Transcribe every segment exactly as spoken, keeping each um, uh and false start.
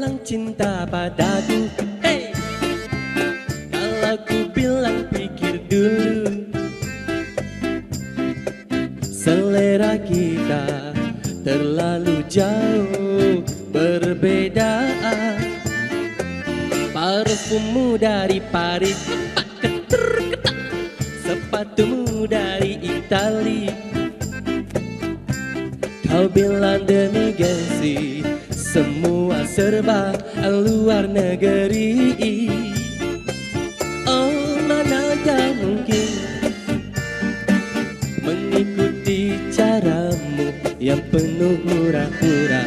bilang cinta padaku, hey, kalau ku bilang pikir dulu. Selera kita terlalu jauh berbeda. Parfummu dari Paris, sepatumu dari Itali. Kau bilang demi gengsi, semua serba luar negeri. Oh, manakah mungkin mengikuti caramu yang penuh hura-hura.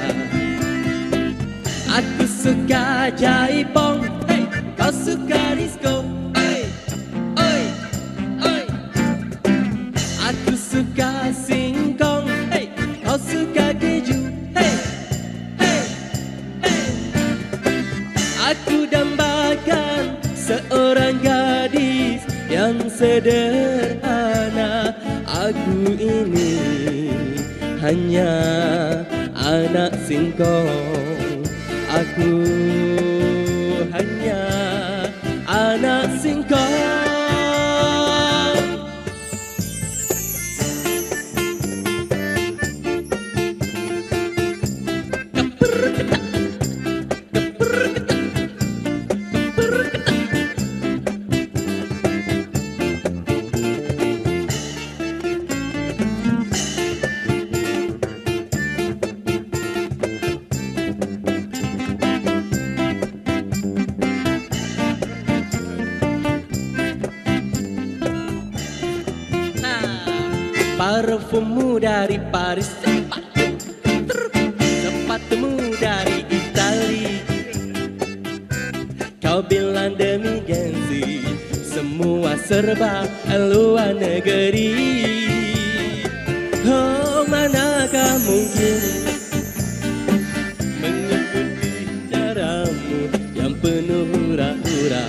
Aku suka jaipong, hey, kau suka disco, hey, oi, oi. Aku suka singkong, hey, kau suka keju, hey, hey, hey. Aku dambakan seorang gadis yang sederhana. Aku ini hanya anak singkong. Aku hanya anak singkong. Parfummu dari Paris, sepatumu dari Itali. Kau bilang demi gengsi, semua serba luar negeri. Oh, manakah mungkin mengikuti caramu yang penuh hura-hura.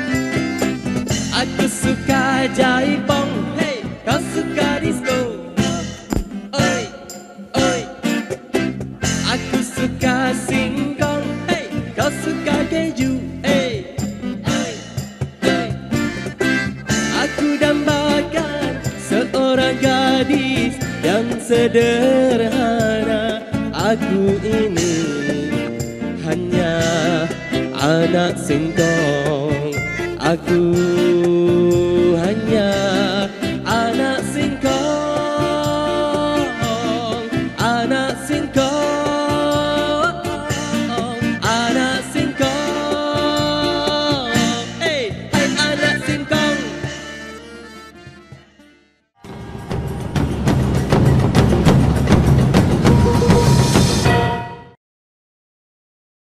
Aku suka jaipong, hey, kau suka disco, oi, oi. Aku suka singkong, hey, kau suka keju, hey, oi, oi. Aku dambakan seorang gadis yang sederhana. Aku ini hanya anak singkong. Aku